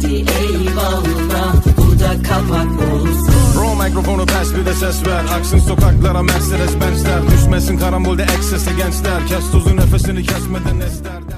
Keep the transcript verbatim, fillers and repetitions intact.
hadi eyvallah, bu da kapak olsun. Bro mikrofonu pes bir de ses ver. Aksın sokaklara Mercedes Benz'ler. Düşmesin karambolde eksese gençler. Kes tuzu nefesini kesmeden esler.